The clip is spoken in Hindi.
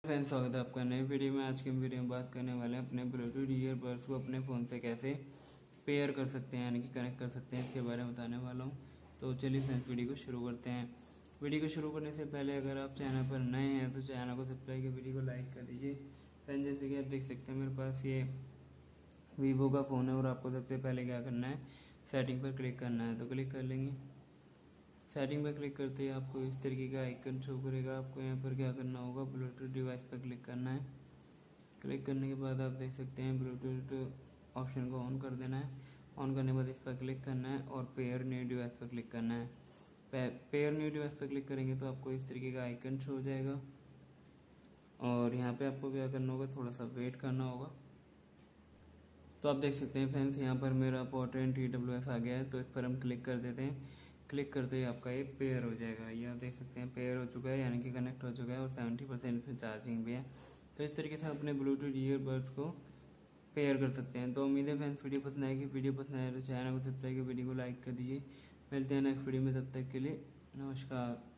फ्रेंड्स, स्वागत है आपका नई वीडियो में। आज की वीडियो में बात करने वाले हैं अपने ब्लूटूथ ईयरबड्स को अपने फ़ोन से कैसे पेयर कर सकते हैं, यानी कि कनेक्ट कर सकते हैं, इसके बारे में बताने वाला हूं। तो चलिए फ्रेंड्स, वीडियो को शुरू करते हैं। वीडियो को शुरू करने से पहले अगर आप चैनल पर नए हैं तो चैनल को सब्सक्राइब कर वीडियो को लाइक कर दीजिए। फ्रेंड्स, जैसे कि आप देख सकते हैं मेरे पास ये वीवो का फ़ोन है और आपको सबसे पहले क्या करना है, सेटिंग पर क्लिक करना है। तो क्लिक कर लेंगे। सेटिंग पर क्लिक करते ही आपको इस तरीके का आइकन शो करेगा। आपको यहाँ पर क्या करना होगा, ब्लूटूथ डिवाइस पर क्लिक करना है। क्लिक करने के बाद आप देख सकते हैं ब्लूटूथ ऑप्शन को ऑन कर देना है। ऑन करने के बाद इस पर क्लिक करना है और पेयर न्यू डिवाइस पर क्लिक करना है। पेयर न्यू डिवाइस पर क्लिक करेंगे तो आपको इस तरीके का आइकन शो हो जाएगा और यहाँ पे आपको क्या करना होगा, थोड़ा सा वेट करना होगा। तो आप देख सकते हैं फ्रेंड्स, यहाँ पर मेरा पोर्ट्रेट TWS आ गया है। तो इस पर हम क्लिक कर देते हैं। क्लिक करते ही आपका ये पेयर हो जाएगा। ये आप देख सकते हैं पेयर हो चुका है, यानी कि कनेक्ट हो चुका है और 70% में चार्जिंग भी है। तो इस तरीके से अपने ब्लूटूथ ईयरबड्स को पेयर कर सकते हैं। तो उम्मीद है फ्रेंड्स वीडियो पसंद आएगी। वीडियो पसंद आए तो चैनल को सब्सक्राइब कर वीडियो को लाइक कर दीजिए। मिलते हैं नेक्स्ट वीडियो में, तब तक के लिए नमस्कार।